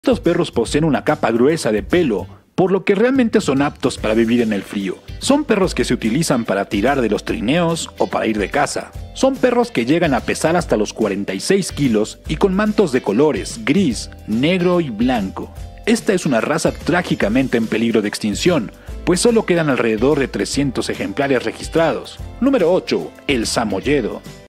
Estos perros poseen una capa gruesa de pelo, por lo que realmente son aptos para vivir en el frío. Son perros que se utilizan para tirar de los trineos o para ir de caza. Son perros que llegan a pesar hasta los 46 kilos y con mantos de colores gris, negro y blanco. Esta es una raza trágicamente en peligro de extinción, pues solo quedan alrededor de 300 ejemplares registrados. Número 8. El samoyedo.